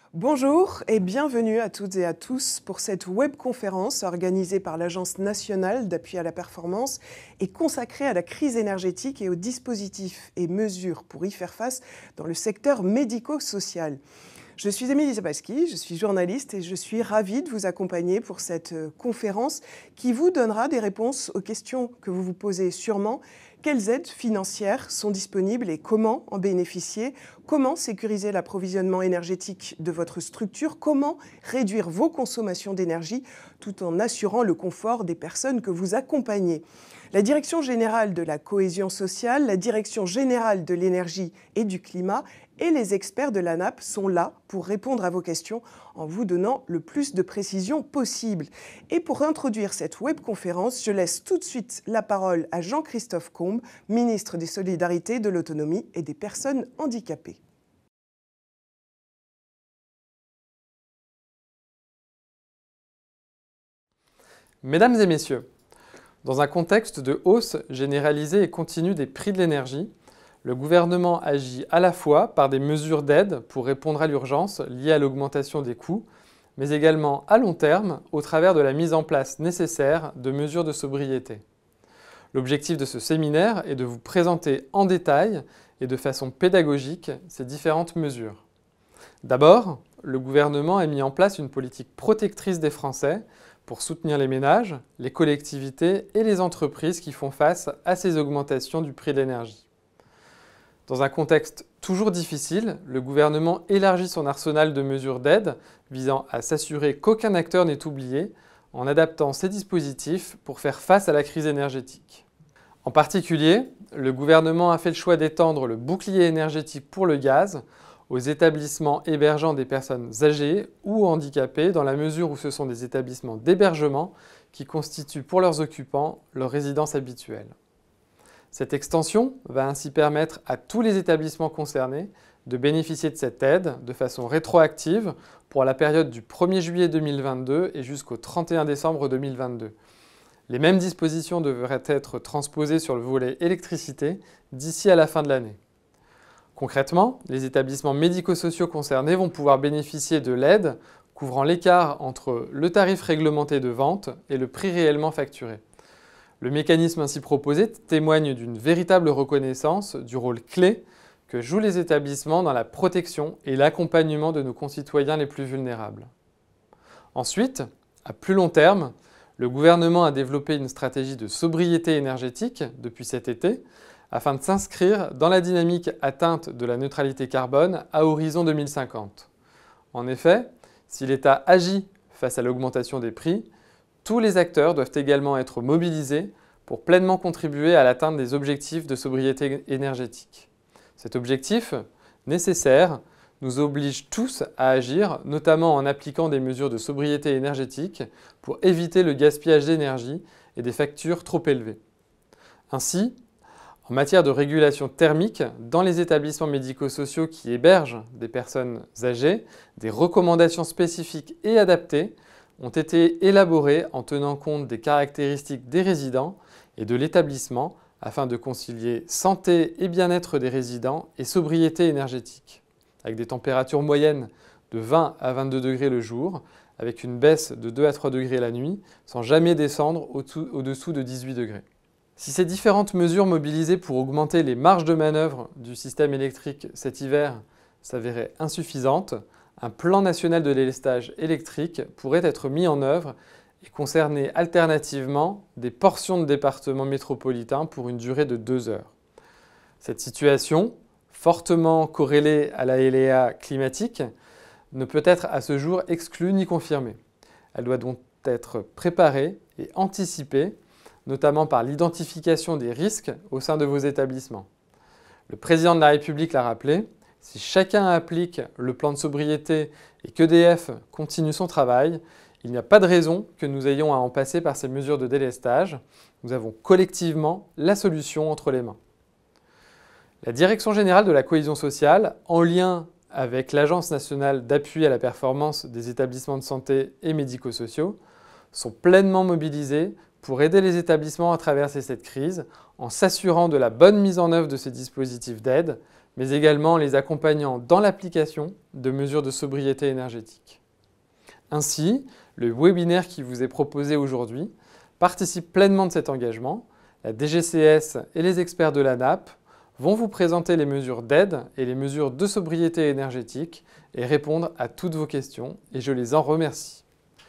Bonjour et bienvenue à toutes et à tous pour cette webconférence organisée par l'Agence nationale d'appui à la performance et consacrée à la crise énergétique et aux dispositifs et mesures pour y faire face dans le secteur médico-social. Je suis Émilie Zapaski, je suis journaliste et je suis ravie de vous accompagner pour cette conférence qui vous donnera des réponses aux questions que vous vous posez sûrement. Quelles aides financières sont disponibles et comment en bénéficier? Comment sécuriser l'approvisionnement énergétique de votre structure? Comment réduire vos consommations d'énergie tout en assurant le confort des personnes que vous accompagnez? La Direction générale de la cohésion sociale, la Direction générale de l'énergie et du climat et les experts de l'ANAP sont là pour répondre à vos questions en vous donnant le plus de précisions possible. Et pour introduire cette webconférence, je laisse tout de suite la parole à Jean-Christophe Combe, ministre des Solidarités, de l'Autonomie et des Personnes handicapées. Mesdames et messieurs, dans un contexte de hausse généralisée et continue des prix de l'énergie, le gouvernement agit à la fois par des mesures d'aide pour répondre à l'urgence liée à l'augmentation des coûts, mais également à long terme au travers de la mise en place nécessaire de mesures de sobriété. L'objectif de ce séminaire est de vous présenter en détail et de façon pédagogique ces différentes mesures. D'abord, le gouvernement a mis en place une politique protectrice des Français pour soutenir les ménages, les collectivités et les entreprises qui font face à ces augmentations du prix de l'énergie. Dans un contexte toujours difficile, le gouvernement élargit son arsenal de mesures d'aide visant à s'assurer qu'aucun acteur n'est oublié en adaptant ses dispositifs pour faire face à la crise énergétique. En particulier, le gouvernement a fait le choix d'étendre le bouclier énergétique pour le gaz aux établissements hébergeant des personnes âgées ou handicapées dans la mesure où ce sont des établissements d'hébergement qui constituent pour leurs occupants leur résidence habituelle. Cette extension va ainsi permettre à tous les établissements concernés de bénéficier de cette aide de façon rétroactive pour la période du 1er juillet 2022 et jusqu'au 31 décembre 2022. Les mêmes dispositions devraient être transposées sur le volet électricité d'ici à la fin de l'année. Concrètement, les établissements médico-sociaux concernés vont pouvoir bénéficier de l'aide couvrant l'écart entre le tarif réglementé de vente et le prix réellement facturé. Le mécanisme ainsi proposé témoigne d'une véritable reconnaissance du rôle clé que jouent les établissements dans la protection et l'accompagnement de nos concitoyens les plus vulnérables. Ensuite, à plus long terme, le gouvernement a développé une stratégie de sobriété énergétique depuis cet été afin de s'inscrire dans la dynamique atteinte de la neutralité carbone à horizon 2050. En effet, si l'État agit face à l'augmentation des prix, tous les acteurs doivent également être mobilisés pour pleinement contribuer à l'atteinte des objectifs de sobriété énergétique. Cet objectif, nécessaire, nous oblige tous à agir, notamment en appliquant des mesures de sobriété énergétique pour éviter le gaspillage d'énergie et des factures trop élevées. Ainsi, en matière de régulation thermique, dans les établissements médico-sociaux qui hébergent des personnes âgées, des recommandations spécifiques et adaptées ont été élaborées en tenant compte des caractéristiques des résidents et de l'établissement afin de concilier santé et bien-être des résidents et sobriété énergétique, avec des températures moyennes de 20 à 22 degrés le jour, avec une baisse de 2 à 3 degrés la nuit, sans jamais descendre au-dessous de 18 degrés. Si ces différentes mesures mobilisées pour augmenter les marges de manœuvre du système électrique cet hiver s'avéraient insuffisantes, un plan national de délestage électrique pourrait être mis en œuvre et concerner alternativement des portions de départements métropolitains pour une durée de 2 heures. Cette situation, fortement corrélée à l'aléa climatique, ne peut être à ce jour exclue ni confirmée. Elle doit donc être préparée et anticipée, notamment par l'identification des risques au sein de vos établissements. Le président de la République l'a rappelé, si chacun applique le plan de sobriété et qu'EDF continue son travail, il n'y a pas de raison que nous ayons à en passer par ces mesures de délestage. Nous avons collectivement la solution entre les mains. La Direction générale de la cohésion sociale, en lien avec l'Agence nationale d'appui à la performance des établissements de santé et médico-sociaux, sont pleinement mobilisés pour aider les établissements à traverser cette crise en s'assurant de la bonne mise en œuvre de ces dispositifs d'aide, mais également en les accompagnant dans l'application de mesures de sobriété énergétique. Ainsi, le webinaire qui vous est proposé aujourd'hui participe pleinement de cet engagement. La DGCS et les experts de l'ANAP vont vous présenter les mesures d'aide et les mesures de sobriété énergétique et répondre à toutes vos questions, et je les en remercie.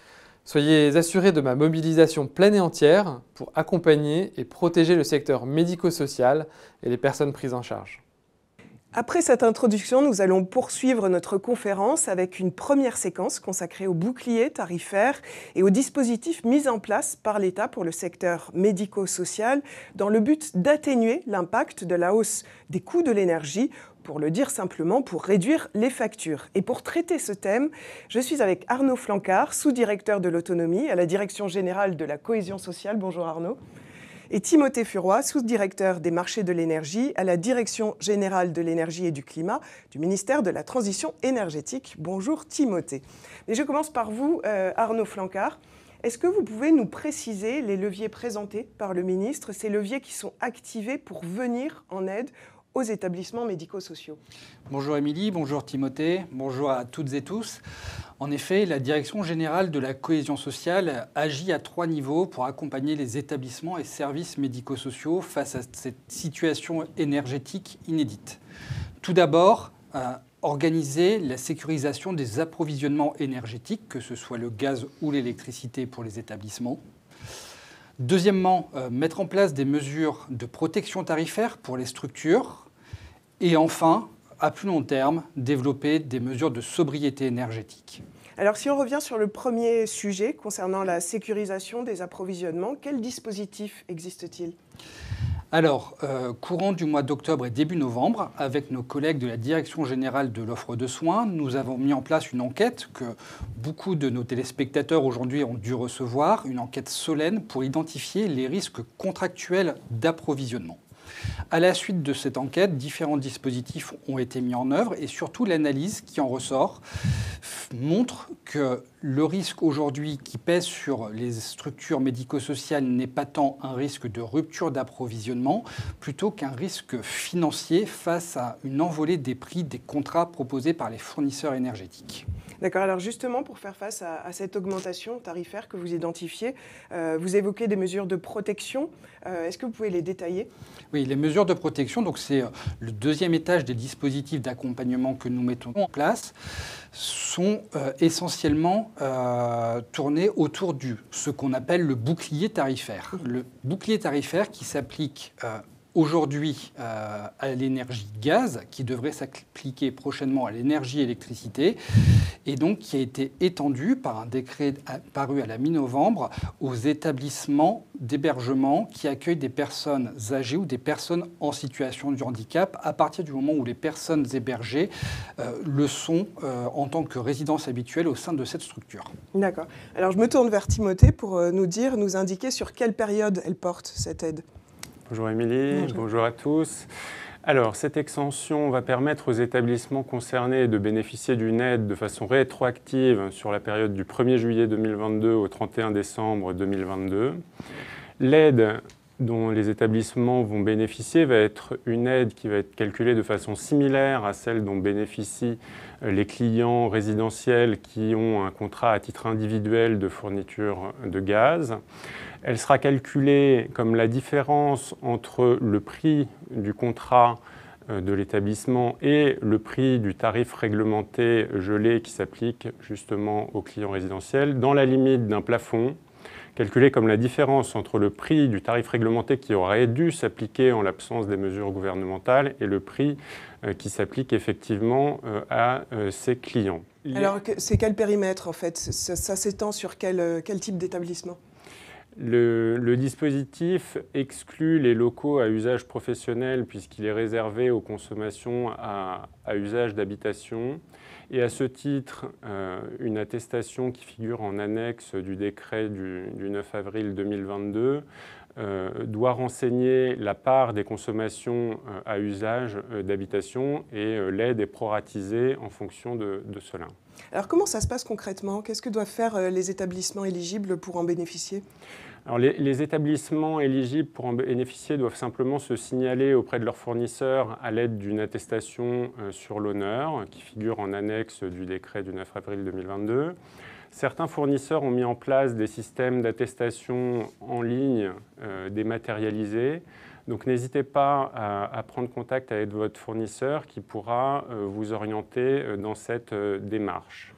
Soyez assurés de ma mobilisation pleine et entière pour accompagner et protéger le secteur médico-social et les personnes prises en charge. Après cette introduction, nous allons poursuivre notre conférence avec une première séquence consacrée au bouclier tarifaire et aux dispositifs mis en place par l'État pour le secteur médico-social dans le but d'atténuer l'impact de la hausse des coûts de l'énergie, pour le dire simplement, pour réduire les factures. Et pour traiter ce thème, je suis avec Arnaud Flancard, sous-directeur de l'autonomie à la Direction générale de la cohésion sociale. Bonjour Arnaud. Et Timothée Furoy, sous-directeur des marchés de l'énergie à la Direction générale de l'énergie et du climat du ministère de la Transition énergétique. Bonjour Timothée. Et je commence par vous, Arnaud Flancard. Est-ce que vous pouvez nous préciser les leviers présentés par le ministre, ces leviers qui sont activés pour venir en aide aux établissements médico-sociaux? Bonjour Émilie, bonjour Timothée, bonjour à toutes et tous. En effet, la Direction générale de la cohésion sociale agit à 3 niveaux pour accompagner les établissements et services médico-sociaux face à cette situation énergétique inédite. Tout d'abord, organiser la sécurisation des approvisionnements énergétiques, que ce soit le gaz ou l'électricité pour les établissements. Deuxièmement, mettre en place des mesures de protection tarifaire pour les structures. Et enfin, à plus long terme, développer des mesures de sobriété énergétique. Alors si on revient sur le premier sujet concernant la sécurisation des approvisionnements, quel dispositif existe-t-il ? Alors, courant du mois d'octobre et début novembre, avec nos collègues de la Direction générale de l'offre de soins, nous avons mis en place une enquête que beaucoup de nos téléspectateurs aujourd'hui ont dû recevoir, une enquête solennelle pour identifier les risques contractuels d'approvisionnement. À la suite de cette enquête, différents dispositifs ont été mis en œuvre et surtout l'analyse qui en ressort montre que le risque aujourd'hui qui pèse sur les structures médico-sociales n'est pas tant un risque de rupture d'approvisionnement plutôt qu'un risque financier face à une envolée des prix des contrats proposés par les fournisseurs énergétiques. D'accord, alors justement pour faire face à cette augmentation tarifaire que vous identifiez, vous évoquez des mesures de protection. Est-ce que vous pouvez les détailler ? Oui, les mesures de protection, donc c'est le deuxième étage des dispositifs d'accompagnement que nous mettons en place, sont essentiellement tournés autour de ce qu'on appelle le bouclier tarifaire. Le bouclier tarifaire qui s'applique aujourd'hui à l'énergie gaz, qui devrait s'appliquer prochainement à l'énergie électricité, et donc qui a été étendu par un décret paru à la mi-novembre aux établissements d'hébergement qui accueillent des personnes âgées ou des personnes en situation de handicap à partir du moment où les personnes hébergées le sont en tant que résidence habituelle au sein de cette structure. D'accord. Alors je me tourne vers Timothée pour nous indiquer sur quelle période elle porte cette aide. Bonjour Émilie, bonjour à tous. Alors, cette extension va permettre aux établissements concernés de bénéficier d'une aide de façon rétroactive sur la période du 1er juillet 2022 au 31 décembre 2022. L'aide dont les établissements vont bénéficier va être une aide qui va être calculée de façon similaire à celle dont bénéficient les clients résidentiels qui ont un contrat à titre individuel de fourniture de gaz. Elle sera calculée comme la différence entre le prix du contrat de l'établissement et le prix du tarif réglementé gelé qui s'applique justement aux clients résidentiels dans la limite d'un plafond, calculé comme la différence entre le prix du tarif réglementé qui aurait dû s'appliquer en l'absence des mesures gouvernementales et le prix qui s'applique effectivement à ces clients. Alors c'est quel périmètre en fait? Ça s'étend sur quel type d'établissement? Le dispositif exclut les locaux à usage professionnel puisqu'il est réservé aux consommations à usage d'habitation. Et à ce titre, une attestation qui figure en annexe du décret du 9 avril 2022 doit renseigner la part des consommations à usage d'habitation et l'aide est proratisée en fonction de cela. Alors comment ça se passe concrètement? Qu'est-ce que doivent faire les établissements éligibles pour en bénéficier? Alors les établissements éligibles pour en bénéficier doivent simplement se signaler auprès de leur fournisseur à l'aide d'une attestation sur l'honneur qui figure en annexe du décret du 9 avril 2022. Certains fournisseurs ont mis en place des systèmes d'attestation en ligne dématérialisés. Donc n'hésitez pas à prendre contact avec votre fournisseur qui pourra vous orienter dans cette démarche.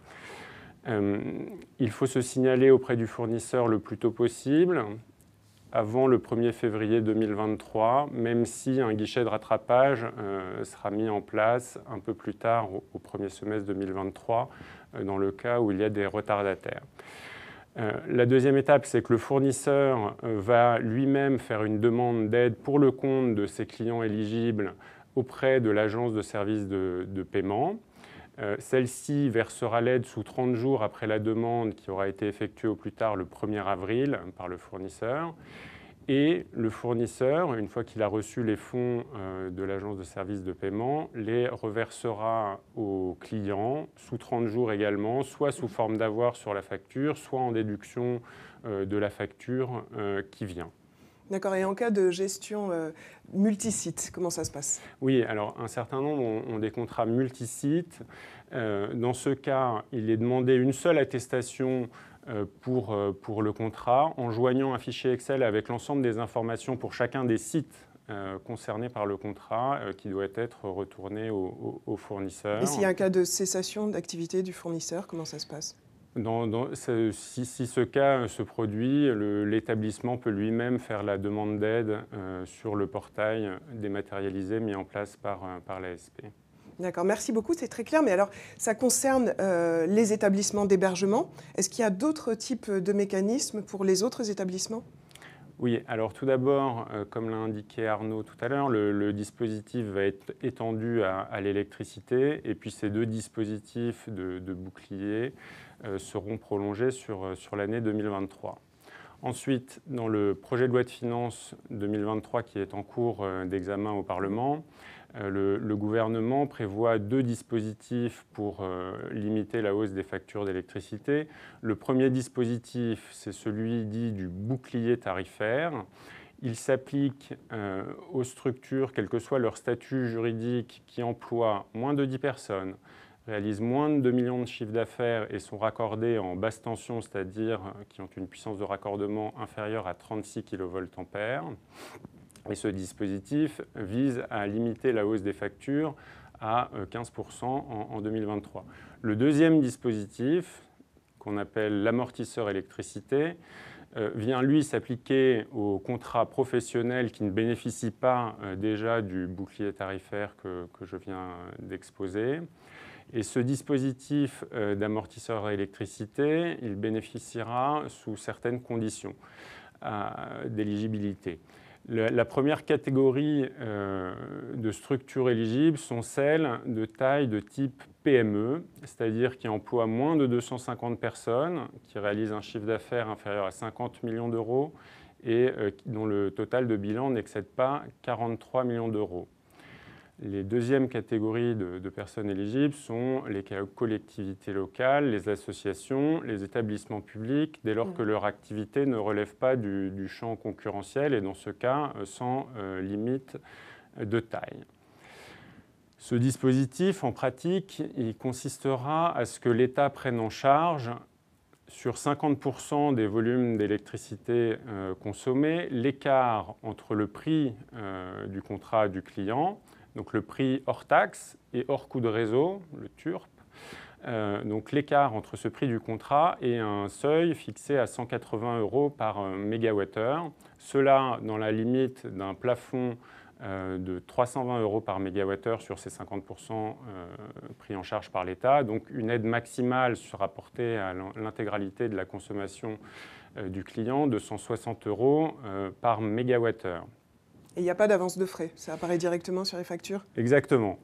Il faut se signaler auprès du fournisseur le plus tôt possible, avant le 1er février 2023, même si un guichet de rattrapage sera mis en place un peu plus tard, au premier semestre 2023, dans le cas où il y a des retardataires. La deuxième étape, c'est que le fournisseur va lui-même faire une demande d'aide pour le compte de ses clients éligibles auprès de l'agence de services de paiement. Celle-ci versera l'aide sous 30 jours après la demande qui aura été effectuée au plus tard le 1er avril par le fournisseur. Et le fournisseur, une fois qu'il a reçu les fonds de l'agence de services de paiement, les reversera au client sous 30 jours également, soit sous forme d'avoir sur la facture, soit en déduction de la facture qui vient. D'accord, et en cas de gestion multisite, comment ça se passe? Oui, alors un certain nombre ont des contrats multisites. Dans ce cas, il est demandé une seule attestation pour le contrat en joignant un fichier Excel avec l'ensemble des informations pour chacun des sites concernés par le contrat qui doit être retourné au fournisseur. Et s'il y a un cas de cessation d'activité du fournisseur, comment ça se passe? Si ce cas se produit, l'établissement peut lui-même faire la demande d'aide sur le portail dématérialisé mis en place par l'ASP. D'accord, merci beaucoup, c'est très clair. Mais alors, ça concerne les établissements d'hébergement. Est-ce qu'il y a d'autres types de mécanismes pour les autres établissements? Oui, alors tout d'abord, comme l'a indiqué Arnaud tout à l'heure, le dispositif va être étendu à l'électricité et puis ces deux dispositifs de bouclier seront prolongés sur l'année 2023. Ensuite, dans le projet de loi de finances 2023 qui est en cours d'examen au Parlement, le gouvernement prévoit deux dispositifs pour limiter la hausse des factures d'électricité. Le premier dispositif, c'est celui dit du bouclier tarifaire. Il s'applique aux structures, quel que soit leur statut juridique, qui emploient moins de 10 personnes, réalisent moins de 2 millions de chiffre d'affaires et sont raccordées en basse tension, c'est-à-dire qui ont une puissance de raccordement inférieure à 36 kVA. Et ce dispositif vise à limiter la hausse des factures à 15% en 2023. Le deuxième dispositif, qu'on appelle l'amortisseur électricité, vient lui s'appliquer aux contrats professionnels qui ne bénéficient pas déjà du bouclier tarifaire que je viens d'exposer. Et ce dispositif d'amortisseur électricité, il bénéficiera sous certaines conditions d'éligibilité. La première catégorie de structures éligibles sont celles de taille de type PME, c'est-à-dire qui emploient moins de 250 personnes, qui réalisent un chiffre d'affaires inférieur à 50 millions d'euros et dont le total de bilan n'excède pas 43 millions d'euros. Les deuxièmes catégories de personnes éligibles sont les collectivités locales, les associations, les établissements publics, dès lors que leur activité ne relève pas du champ concurrentiel et dans ce cas sans limite de taille. Ce dispositif, en pratique, il consistera à ce que l'État prenne en charge sur 50% des volumes d'électricité consommés l'écart entre le prix du contrat du client, donc le prix hors taxe et hors coût de réseau, le TURP. Donc l'écart entre ce prix du contrat et un seuil fixé à 180 € par mégawattheure. Cela dans la limite d'un plafond de 320 € par mégawattheure sur ces 50% pris en charge par l'État. Donc une aide maximale sera portée à l'intégralité de la consommation du client de 160 € par mégawattheure. Et il n'y a pas d'avance de frais, ça apparaît directement sur les factures? Exactement.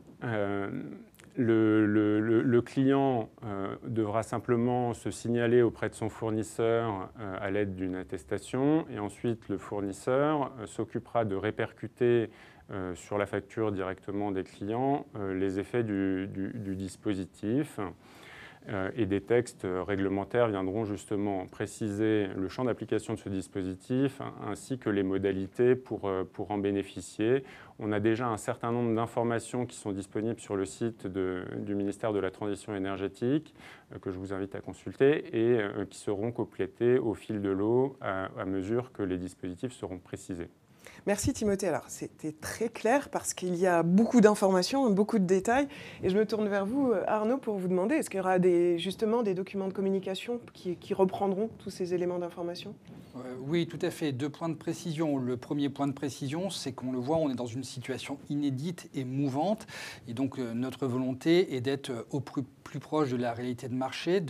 Le client devra simplement se signaler auprès de son fournisseur à l'aide d'une attestation et ensuite le fournisseur s'occupera de répercuter sur la facture directement des clients les effets du dispositif. Et des textes réglementaires viendront justement préciser le champ d'application de ce dispositif ainsi que les modalités pour en bénéficier. On a déjà un certain nombre d'informations qui sont disponibles sur le site du ministère de la Transition énergétique que je vous invite à consulter et qui seront complétées au fil de l'eau à mesure que les dispositifs seront précisés. Merci Timothée. Alors c'était très clair parce qu'il y a beaucoup d'informations, beaucoup de détails. Et je me tourne vers vous, Arnaud, pour vous demander, est-ce qu'il y aura justement des documents de communication qui reprendront tous ces éléments d'information ? Oui, tout à fait. 2 points de précision. Le premier point de précision, c'est qu'on le voit, on est dans une situation inédite et mouvante. Et donc notre volonté est d'être au plus proche de la réalité de marché,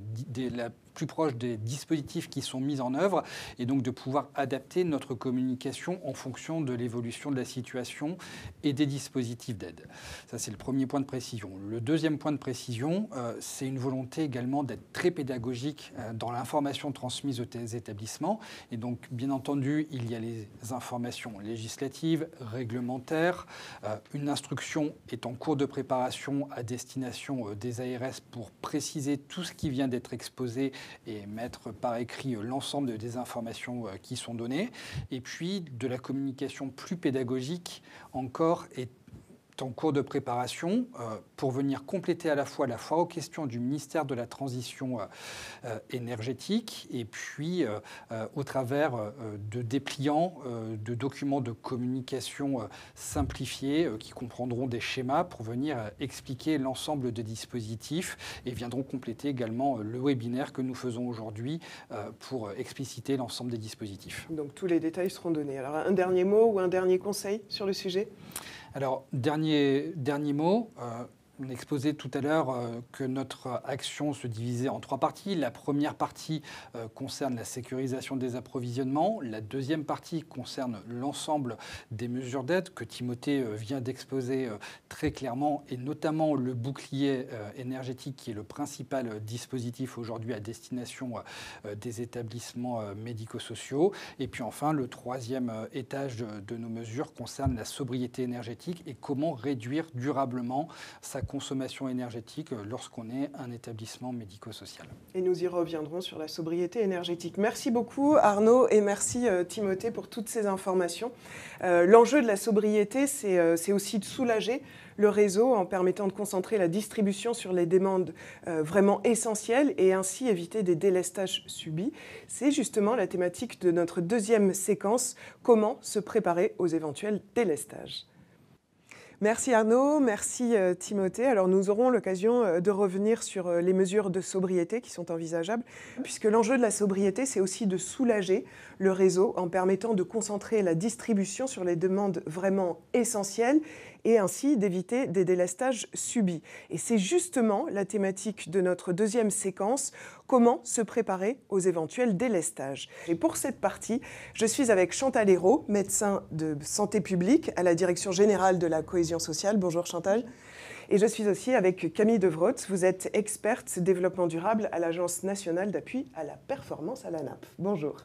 plus proche des dispositifs qui sont mis en œuvre et donc de pouvoir adapter notre communication en fonction de l'évolution de la situation et des dispositifs d'aide. Ça, c'est le premier point de précision. Le deuxième point de précision, c'est une volonté également d'être très pédagogique dans l'information transmise aux établissements. Et donc, bien entendu, il y a les informations législatives, réglementaires. Une instruction est en cours de préparation à destination des ARS pour préciser tout ce qui vient d'être exposé et mettre par écrit l'ensemble des informations qui sont données. Et puis, de la communication plus pédagogique encore est en cours de préparation pour venir compléter à la fois aux questions du ministère de la Transition énergétique et puis au travers de dépliants, de documents de communication simplifiés qui comprendront des schémas pour venir expliquer l'ensemble des dispositifs et viendront compléter également le webinaire que nous faisons aujourd'hui pour expliciter l'ensemble des dispositifs. Donc tous les détails seront donnés. Alors un dernier mot ou un dernier conseil sur le sujet ? Alors, dernier mot, on exposait tout à l'heure que notre action se divisait en 3 parties. La première partie concerne la sécurisation des approvisionnements. La deuxième partie concerne l'ensemble des mesures d'aide que Timothée vient d'exposer très clairement, et notamment le bouclier énergétique qui est le principal dispositif aujourd'hui à destination des établissements médico-sociaux. Et puis enfin, le troisième étage de nos mesures concerne la sobriété énergétique et comment réduire durablement sa consommation énergétique lorsqu'on est un établissement médico-social. Et nous y reviendrons sur la sobriété énergétique. Merci beaucoup Arnaud et merci Timothée pour toutes ces informations. L'enjeu de la sobriété, c'est aussi de soulager le réseau en permettant de concentrer la distribution sur les demandes vraiment essentielles et ainsi éviter des délestages subis. C'est justement la thématique de notre deuxième séquence, comment se préparer aux éventuels délestages. Merci Arnaud, merci Timothée. Alors nous aurons l'occasion de revenir sur les mesures de sobriété qui sont envisageables, puisque l'enjeu de la sobriété, c'est aussi de soulager le réseau en permettant de concentrer la distribution sur les demandes vraiment essentielles et ainsi d'éviter des délestages subis. Et c'est justement la thématique de notre deuxième séquence, comment se préparer aux éventuels délestages. Et pour cette partie, je suis avec Chantal Hérault, médecin de santé publique à la Direction générale de la cohésion sociale. Bonjour Chantal. Et je suis aussi avec Camille Devrotte, vous êtes experte développement durable à l'Agence nationale d'appui à la performance à l'ANAP. Bonjour.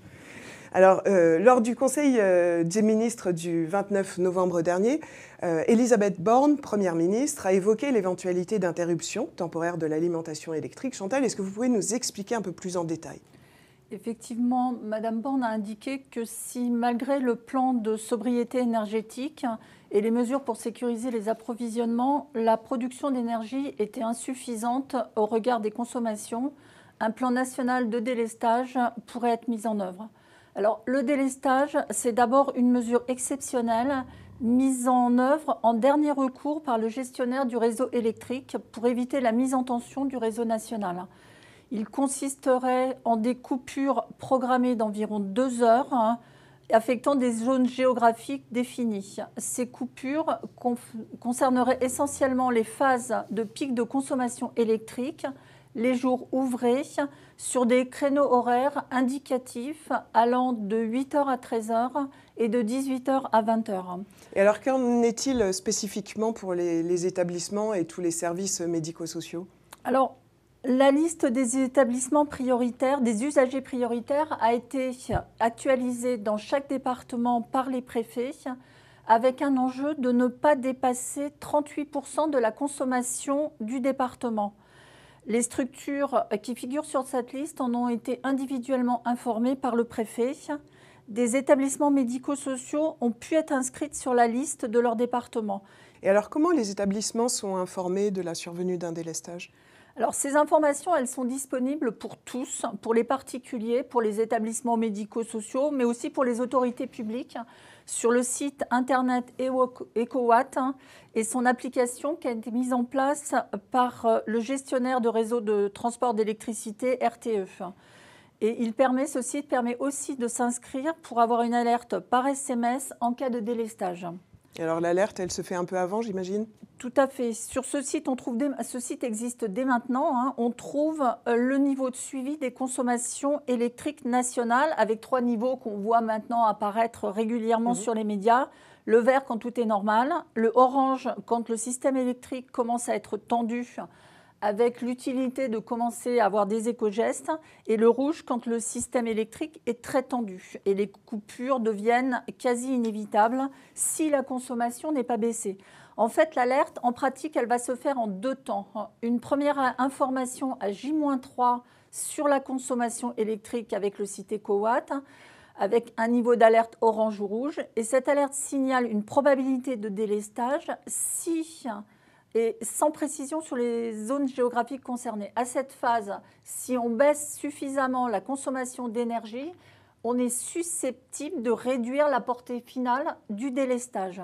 Alors, lors du Conseil des ministres du 29 novembre dernier, Elisabeth Borne, Première ministre, a évoqué l'éventualité d'interruption temporaire de l'alimentation électrique. Chantal, est-ce que vous pouvez nous expliquer un peu plus en détail ? Effectivement, Madame Borne a indiqué que si, malgré le plan de sobriété énergétique et les mesures pour sécuriser les approvisionnements, la production d'énergie était insuffisante au regard des consommations, un plan national de délestage pourrait être mis en œuvre. Alors, le délestage, c'est d'abord une mesure exceptionnelle mise en œuvre en dernier recours par le gestionnaire du réseau électrique pour éviter la mise en tension du réseau national. Il consisterait en des coupures programmées d'environ 2 heures, affectant des zones géographiques définies. Ces coupures concerneraient essentiellement les phases de pic de consommation électrique, les jours ouvrés, sur des créneaux horaires indicatifs allant de 8h à 13h et de 18h à 20h. Et alors, qu'en est-il spécifiquement pour les établissements et tous les services médico-sociaux ? Alors, la liste des établissements prioritaires, des usagers prioritaires, a été actualisée dans chaque département par les préfets avec un enjeu de ne pas dépasser 38% de la consommation du département. Les structures qui figurent sur cette liste en ont été individuellement informées par le préfet. Des établissements médico-sociaux ont pu être inscrits sur la liste de leur département. Et alors, comment les établissements sont informés de la survenue d'un délestage ? Alors, ces informations, elles sont disponibles pour tous, pour les particuliers, pour les établissements médico-sociaux, mais aussi pour les autorités publiques, sur le site internet EcoWatt et son application qui a été mise en place par le gestionnaire de réseau de transport d'électricité RTE. Et ce site permet aussi de s'inscrire pour avoir une alerte par SMS en cas de délestage. Et alors l'alerte, elle se fait un peu avant, j'imagine ? Tout à fait. Sur ce site, ce site existe dès maintenant. On trouve le niveau de suivi des consommations électriques nationales avec 3 niveaux qu'on voit maintenant apparaître régulièrement sur les médias. Le vert quand tout est normal, le orange quand le système électrique commence à être tendu avec l'utilité de commencer à avoir des éco-gestes, et le rouge quand le système électrique est très tendu et les coupures deviennent quasi inévitables si la consommation n'est pas baissée. En fait, l'alerte, en pratique, elle va se faire en 2 temps. Une première information à J-3 sur la consommation électrique avec le site EcoWatt, avec un niveau d'alerte orange ou rouge. Et cette alerte signale une probabilité de délestage et sans précision sur les zones géographiques concernées. À cette phase, si on baisse suffisamment la consommation d'énergie, on est susceptible de réduire la portée finale du délestage.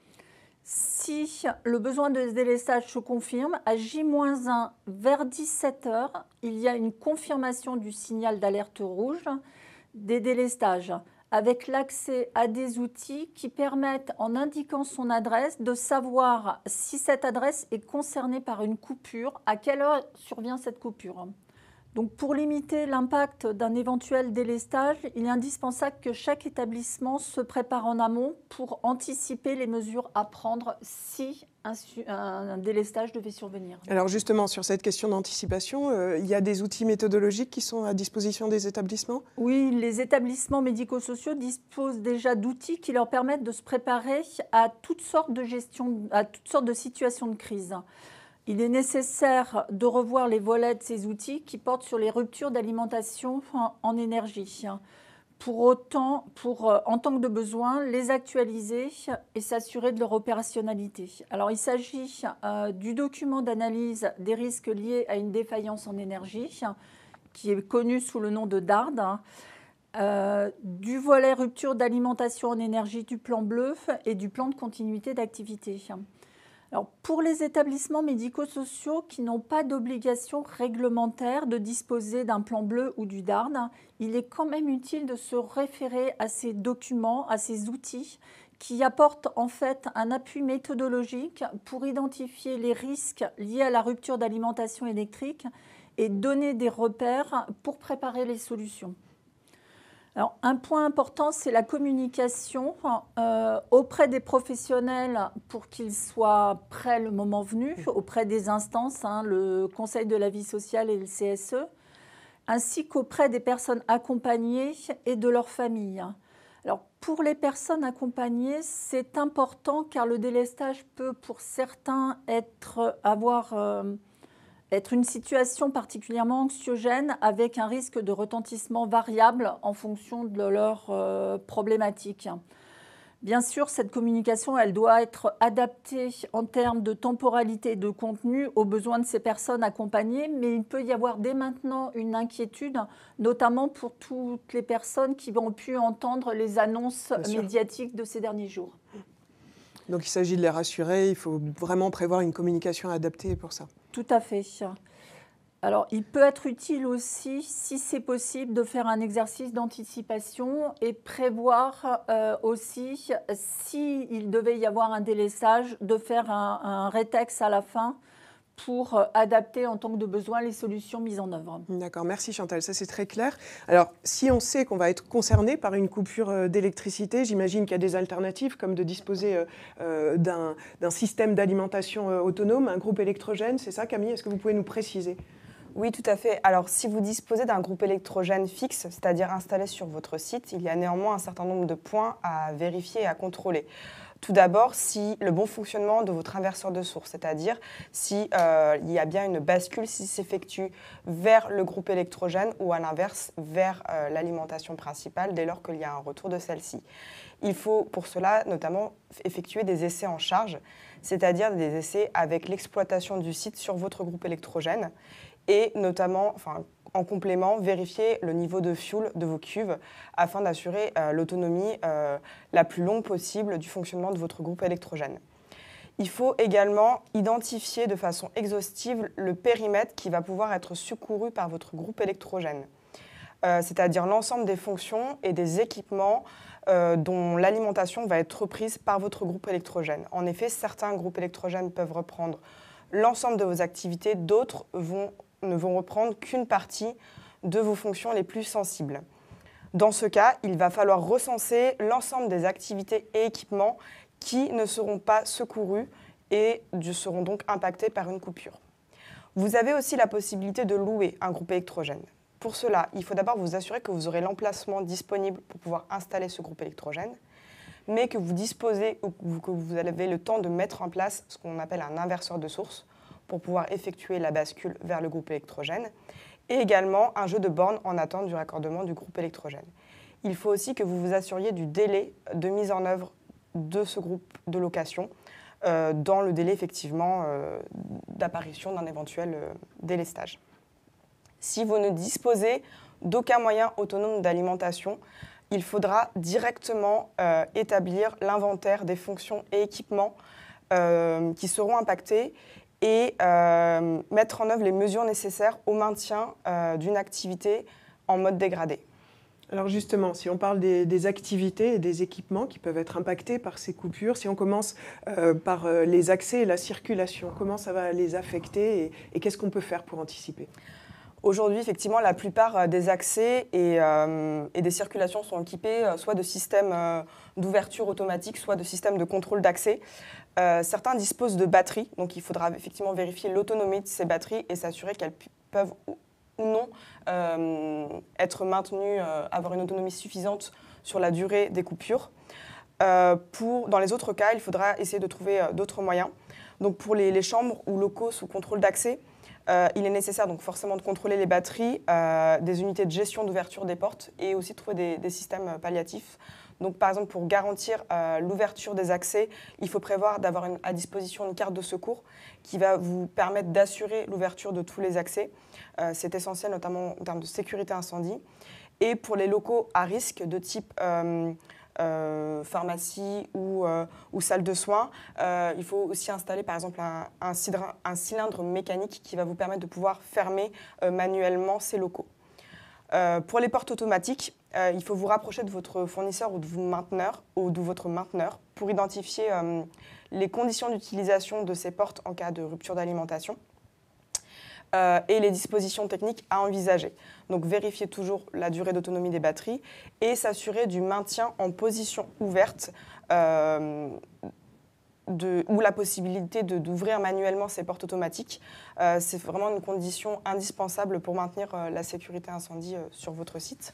Si le besoin de délestage se confirme, à J-1 vers 17h, il y a une confirmation du signal d'alerte rouge des délestages, avec l'accès à des outils qui permettent, en indiquant son adresse, de savoir si cette adresse est concernée par une coupure, à quelle heure survient cette coupure. Donc, pour limiter l'impact d'un éventuel délestage, il est indispensable que chaque établissement se prépare en amont pour anticiper les mesures à prendre si un délestage devait survenir. Alors justement, sur cette question d'anticipation, il y a des outils méthodologiques qui sont à disposition des établissements ? Oui, les établissements médico-sociaux disposent déjà d'outils qui leur permettent de se préparer à toutes sortes de situations de crise. Il est nécessaire de revoir les volets de ces outils qui portent sur les ruptures d'alimentation en énergie. Pour autant, en tant que de besoin, les actualiser et s'assurer de leur opérationnalité. Alors, il s'agit du document d'analyse des risques liés à une défaillance en énergie, qui est connu sous le nom de DARD, du volet rupture d'alimentation en énergie du plan bleu et du plan de continuité d'activité. Alors, pour les établissements médico-sociaux qui n'ont pas d'obligation réglementaire de disposer d'un plan bleu ou du DARD, il est quand même utile de se référer à ces documents, à ces outils qui apportent en fait un appui méthodologique pour identifier les risques liés à la rupture d'alimentation électrique et donner des repères pour préparer les solutions. Alors, un point important, c'est la communication auprès des professionnels pour qu'ils soient prêts le moment venu, auprès des instances, le Conseil de la vie sociale et le CSE, ainsi qu'auprès des personnes accompagnées et de leurs familles. Alors, pour les personnes accompagnées, c'est important car le délestage peut pour certains être une situation particulièrement anxiogène avec un risque de retentissement variable en fonction de leur problématique. Bien sûr, cette communication, elle doit être adaptée en termes de temporalité et de contenu aux besoins de ces personnes accompagnées, mais il peut y avoir dès maintenant une inquiétude, notamment pour toutes les personnes qui ont pu entendre les annonces médiatiques de ces derniers jours. Donc il s'agit de les rassurer, il faut vraiment prévoir une communication adaptée pour ça. Tout à fait. Alors, il peut être utile aussi, si c'est possible, de faire un exercice d'anticipation et prévoir aussi, s'il devait y avoir un délestage, de faire un rétex à la fin pour adapter en tant que de besoin les solutions mises en œuvre. D'accord, merci Chantal, ça c'est très clair. Alors, si on sait qu'on va être concerné par une coupure d'électricité, j'imagine qu'il y a des alternatives comme de disposer d'un système d'alimentation autonome, un groupe électrogène, c'est ça Camille? Est-ce que vous pouvez nous préciser? Oui, tout à fait. Alors, si vous disposez d'un groupe électrogène fixe, c'est-à-dire installé sur votre site, il y a néanmoins un certain nombre de points à vérifier et à contrôler. Tout d'abord, si le bon fonctionnement de votre inverseur de source, c'est-à-dire si il y a bien une bascule qui s'effectue vers le groupe électrogène ou à l'inverse vers l'alimentation principale dès lors qu'il y a un retour de celle-ci. Il faut pour cela notamment effectuer des essais en charge, c'est-à-dire des essais avec l'exploitation du site sur votre groupe électrogène et notamment, en complément, vérifier le niveau de fuel de vos cuves afin d'assurer l'autonomie la plus longue possible du fonctionnement de votre groupe électrogène. Il faut également identifier de façon exhaustive le périmètre qui va pouvoir être secouru par votre groupe électrogène, c'est-à-dire l'ensemble des fonctions et des équipements dont l'alimentation va être reprise par votre groupe électrogène. En effet, certains groupes électrogènes peuvent reprendre l'ensemble de vos activités, d'autres ne vont reprendre qu'une partie de vos fonctions les plus sensibles. Dans ce cas, il va falloir recenser l'ensemble des activités et équipements qui ne seront pas secourus et seront donc impactés par une coupure. Vous avez aussi la possibilité de louer un groupe électrogène. Pour cela, il faut d'abord vous assurer que vous aurez l'emplacement disponible pour pouvoir installer ce groupe électrogène, mais que vous disposez ou que vous avez le temps de mettre en place ce qu'on appelle un inverseur de source pour pouvoir effectuer la bascule vers le groupe électrogène, et également un jeu de bornes en attente du raccordement du groupe électrogène. Il faut aussi que vous vous assuriez du délai de mise en œuvre de ce groupe de location dans le délai effectivement d'apparition d'un éventuel délestage. Si vous ne disposez d'aucun moyen autonome d'alimentation, il faudra directement établir l'inventaire des fonctions et équipements qui seront impactés et mettre en œuvre les mesures nécessaires au maintien d'une activité en mode dégradé. Alors justement, si on parle des activités et des équipements qui peuvent être impactés par ces coupures, si on commence par les accès et la circulation, comment ça va les affecter et qu'est-ce qu'on peut faire pour anticiper ? Aujourd'hui, effectivement, la plupart des accès et des circulations sont équipés soit de systèmes d'ouverture automatique, soit de systèmes de contrôle d'accès. Certains disposent de batteries, donc il faudra effectivement vérifier l'autonomie de ces batteries et s'assurer qu'elles peuvent ou non être maintenues, avoir une autonomie suffisante sur la durée des coupures. Dans les autres cas, il faudra essayer de trouver d'autres moyens. Donc pour les chambres ou locaux sous contrôle d'accès, il est nécessaire donc forcément de contrôler les batteries, des unités de gestion d'ouverture des portes et aussi trouver des systèmes palliatifs. Donc par exemple, pour garantir l'ouverture des accès, il faut prévoir d'avoir à disposition une carte de secours qui va vous permettre d'assurer l'ouverture de tous les accès. C'est essentiel notamment en termes de sécurité incendie. Et pour les locaux à risque de type pharmacie ou salle de soins, il faut aussi installer par exemple un cylindre mécanique qui va vous permettre de pouvoir fermer manuellement ces locaux. Pour les portes automatiques, il faut vous rapprocher de votre fournisseur ou de votre mainteneur pour identifier les conditions d'utilisation de ces portes en cas de rupture d'alimentation. Et les dispositions techniques à envisager. Donc vérifier toujours la durée d'autonomie des batteries et s'assurer du maintien en position ouverte ou la possibilité d'ouvrir manuellement ces portes automatiques. C'est vraiment une condition indispensable pour maintenir la sécurité incendie sur votre site.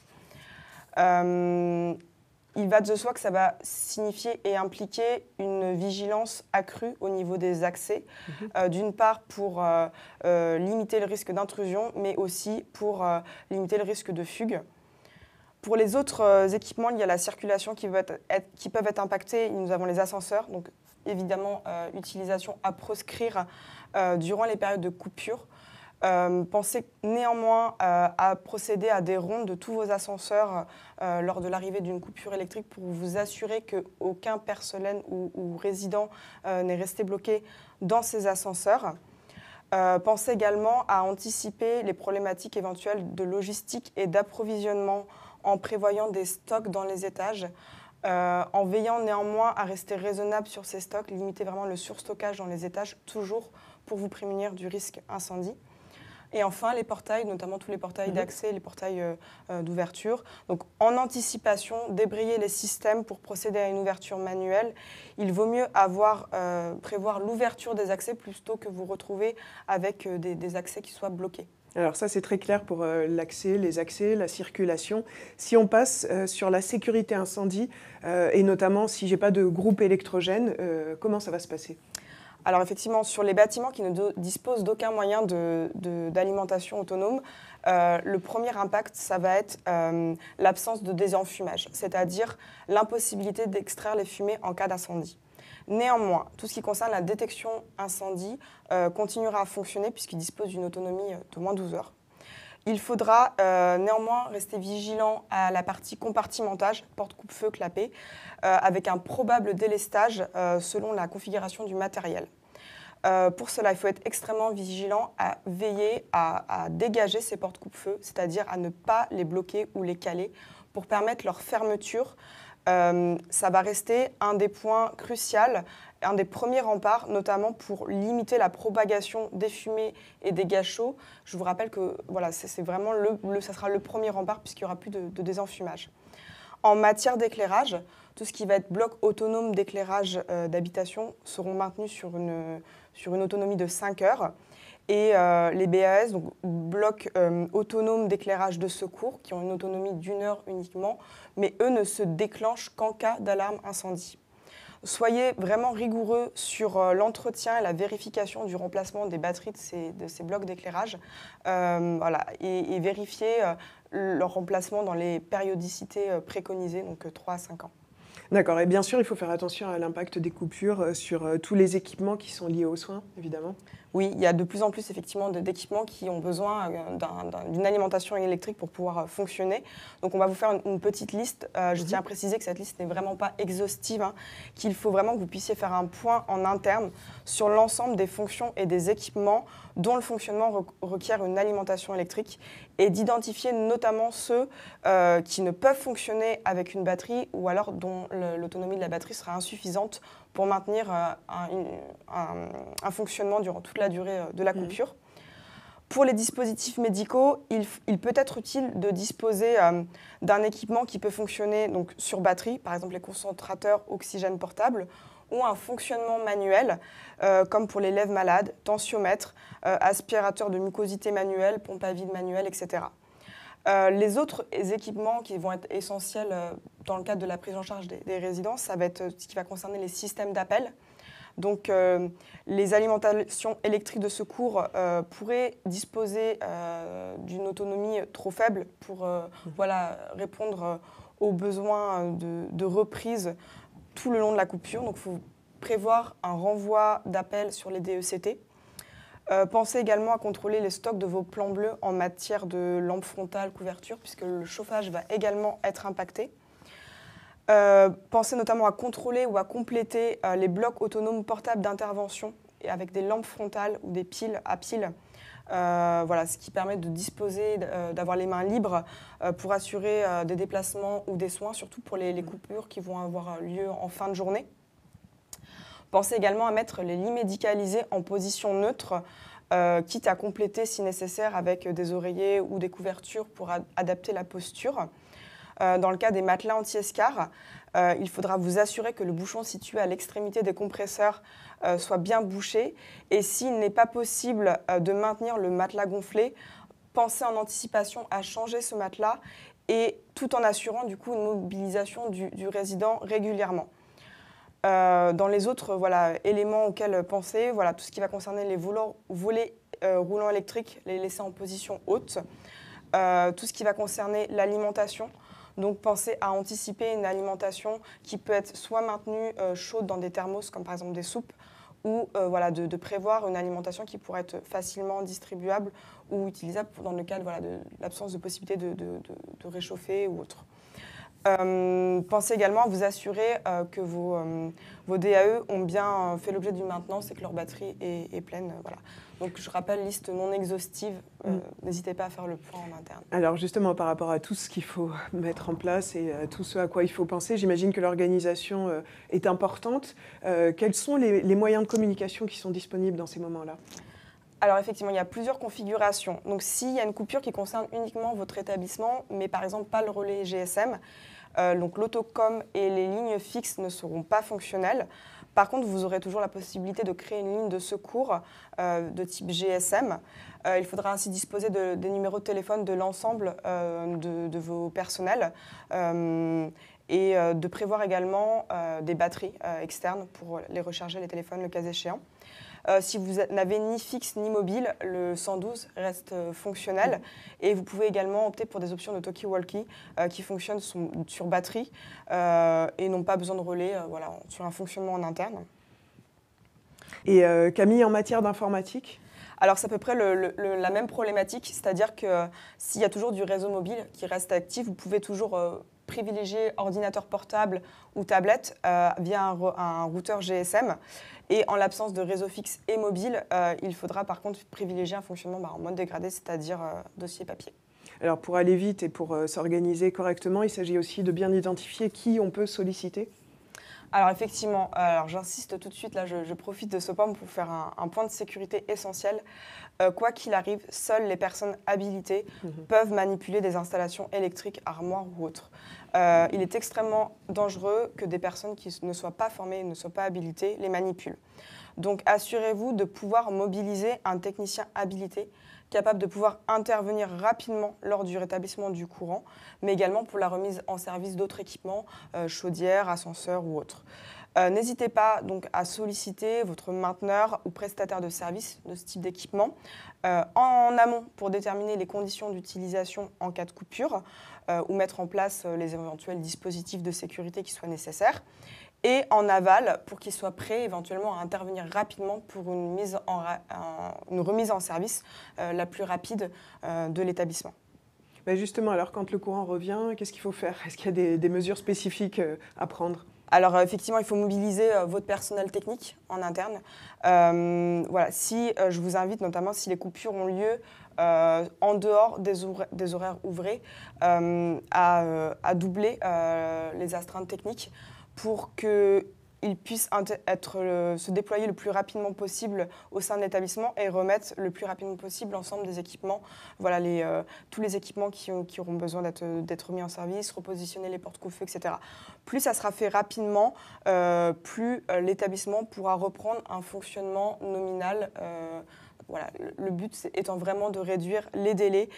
Il va de soi que ça va signifier et impliquer une vigilance accrue au niveau des accès, d'une part pour limiter le risque d'intrusion, mais aussi pour limiter le risque de fugue. Pour les autres équipements, il y a la circulation qui peuvent être impactés. Nous avons les ascenseurs, donc évidemment utilisation à proscrire durant les périodes de coupure. Pensez néanmoins à procéder à des rondes de tous vos ascenseurs lors de l'arrivée d'une coupure électrique pour vous assurer qu'aucun personnel ou résident n'est resté bloqué dans ces ascenseurs. Pensez également à anticiper les problématiques éventuelles de logistique et d'approvisionnement en prévoyant des stocks dans les étages, en veillant néanmoins à rester raisonnable sur ces stocks, limiter vraiment le surstockage dans les étages, toujours pour vous prémunir du risque incendie. Et enfin, les portails, notamment tous les portails d'accès, les portails d'ouverture. Donc, en anticipation, débrayer les systèmes pour procéder à une ouverture manuelle. Il vaut mieux prévoir l'ouverture des accès plutôt que vous retrouver avec des accès qui soient bloqués. Alors ça, c'est très clair pour l'accès, les accès, la circulation. Si on passe sur la sécurité incendie, et notamment si je n'ai pas de groupe électrogène, comment ça va se passer ? Alors effectivement, sur les bâtiments qui ne disposent d'aucun moyen d'alimentation autonome, le premier impact, ça va être l'absence de désenfumage, c'est-à-dire l'impossibilité d'extraire les fumées en cas d'incendie. Néanmoins, tout ce qui concerne la détection incendie continuera à fonctionner puisqu'il dispose d'une autonomie de moins 12 heures. Il faudra néanmoins rester vigilant à la partie compartimentage, porte coupe-feu clapet, avec un probable délestage selon la configuration du matériel. Pour cela, il faut être extrêmement vigilant à veiller à dégager ces portes coupe-feu, c'est-à-dire à ne pas les bloquer ou les caler pour permettre leur fermeture. Ça va rester un des points cruciaux, un des premiers remparts, notamment pour limiter la propagation des fumées et des gaz chauds. Je vous rappelle que voilà, c'est vraiment ça sera le premier rempart puisqu'il n'y aura plus de désenfumage. En matière d'éclairage, tout ce qui va être bloc autonome d'éclairage d'habitation seront maintenus sur une autonomie de 5 heures. Et les BAS, donc blocs autonomes d'éclairage de secours, qui ont une autonomie d'1 heure uniquement, mais eux ne se déclenchent qu'en cas d'alarme incendie. Soyez vraiment rigoureux sur l'entretien et la vérification du remplacement des batteries de ces blocs d'éclairage voilà, et vérifiez leur remplacement dans les périodicités préconisées, donc 3 à 5 ans. D'accord, et bien sûr, il faut faire attention à l'impact des coupures sur tous les équipements qui sont liés aux soins, évidemment. Oui, il y a de plus en plus effectivement d'équipements qui ont besoin d'une alimentation électrique pour pouvoir fonctionner. Donc on va vous faire une petite liste. Je tiens à préciser que cette liste n'est vraiment pas exhaustive, hein, qu'il faut vraiment que vous puissiez faire un point en interne sur l'ensemble des fonctions et des équipements dont le fonctionnement requiert une alimentation électrique et d'identifier notamment ceux qui ne peuvent fonctionner avec une batterie ou alors dont l'autonomie de la batterie sera insuffisante pour maintenir un fonctionnement durant toute la durée de la coupure. Pour les dispositifs médicaux, il peut être utile de disposer d'un équipement qui peut fonctionner donc, sur batterie, par exemple les concentrateurs oxygène portable, ou un fonctionnement manuel, comme pour les lèvres malades, tensiomètre, aspirateur de mucosité manuel, pompe à vide manuelle, etc. Les autres équipements qui vont être essentiels dans le cadre de la prise en charge des résidents, ça va être ce qui va concerner les systèmes d'appel. Donc, les alimentations électriques de secours pourraient disposer d'une autonomie trop faible pour voilà, répondre aux besoins de reprise tout le long de la coupure. Donc, il faut prévoir un renvoi d'appel sur les DECT. Pensez également à contrôler les stocks de vos plans bleus en matière de lampe frontale, couverture, puisque le chauffage va également être impacté. Pensez notamment à contrôler ou à compléter les blocs autonomes portables d'intervention avec des lampes frontales ou des piles à piles. Voilà, ce qui permet de disposer, d'avoir les mains libres pour assurer des déplacements ou des soins, surtout pour les coupures qui vont avoir lieu en fin de journée. Pensez également à mettre les lits médicalisés en position neutre, quitte à compléter si nécessaire avec des oreillers ou des couvertures pour adapter la posture. Dans le cas des matelas anti-escar, il faudra vous assurer que le bouchon situé à l'extrémité des compresseurs soit bien bouché. Et s'il n'est pas possible de maintenir le matelas gonflé, pensez en anticipation à changer ce matelas et tout en assurant du coup une mobilisation du résident régulièrement. Dans les autres éléments auxquels penser, tout ce qui va concerner les volets roulants électriques, les laisser en position haute. Tout ce qui va concerner l'alimentation, donc pensez à anticiper une alimentation qui peut être soit maintenue chaude dans des thermos, comme par exemple des soupes, ou de prévoir une alimentation qui pourrait être facilement distribuable ou utilisable dans le cadre de l'absence de possibilité de réchauffer ou autre. Pensez également à vous assurer que vos DAE ont bien fait l'objet d'une maintenance et que leur batterie est pleine. Voilà. Donc je rappelle, liste non exhaustive, n'hésitez pas à faire le point en interne. Alors justement, par rapport à tout ce qu'il faut mettre en place et tout ce à quoi il faut penser, j'imagine que l'organisation est importante. Quels sont les moyens de communication qui sont disponibles dans ces moments-là ? Alors effectivement, il y a plusieurs configurations. Donc s'il y a une coupure qui concerne uniquement votre établissement, mais par exemple pas le relais GSM, donc l'autocom et les lignes fixes ne seront pas fonctionnelles. Par contre, vous aurez toujours la possibilité de créer une ligne de secours de type GSM. Il faudra ainsi disposer des numéros de téléphone de l'ensemble de vos personnels et de prévoir également des batteries externes pour les recharger les téléphones le cas échéant. Si vous n'avez ni fixe ni mobile, le 112 reste fonctionnel et vous pouvez également opter pour des options de talkie-walkie qui fonctionnent sur batterie et n'ont pas besoin de relais voilà, sur un fonctionnement en interne. Et Camille, en matière d'informatique ? Alors c'est à peu près la même problématique, c'est-à-dire que s'il y a toujours du réseau mobile qui reste actif, vous pouvez toujours privilégier ordinateur portable ou tablette via un routeur GSM. Et en l'absence de réseau fixe et mobile, il faudra par contre privilégier un fonctionnement en mode dégradé, c'est-à-dire dossier papier. Alors pour aller vite et pour s'organiser correctement, il s'agit aussi de bien identifier qui on peut solliciter. Alors effectivement, j'insiste tout de suite, là je profite de ce point pour faire un point de sécurité essentiel. Quoi qu'il arrive, seules les personnes habilitées peuvent manipuler des installations électriques, armoires ou autres. Il est extrêmement dangereux que des personnes qui ne soient pas formées, ne soient pas habilitées, les manipulent. Donc assurez-vous de pouvoir mobiliser un technicien habilité capable de pouvoir intervenir rapidement lors du rétablissement du courant, mais également pour la remise en service d'autres équipements, chaudières, ascenseurs ou autres. N'hésitez pas donc à solliciter votre mainteneur ou prestataire de service de ce type d'équipement en amont pour déterminer les conditions d'utilisation en cas de coupure ou mettre en place les éventuels dispositifs de sécurité qui soient nécessaires. Et en aval pour qu'ils soient prêts éventuellement à intervenir rapidement pour une remise en service la plus rapide de l'établissement. Ben justement, alors quand le courant revient, qu'est-ce qu'il faut faire? Est-ce qu'il y a des mesures spécifiques à prendre? Alors effectivement, il faut mobiliser votre personnel technique en interne. Voilà, je vous invite notamment si les coupures ont lieu en dehors des horaires ouvrés à doubler les astreintes techniques pour qu'ils puissent se déployer le plus rapidement possible au sein de l'établissement et remettre le plus rapidement possible l'ensemble des équipements, voilà, tous les équipements qui auront besoin d'être mis en service, repositionner les porte-coups, etc. Plus ça sera fait rapidement, plus l'établissement pourra reprendre un fonctionnement nominal. Voilà, le but étant vraiment de réduire les délais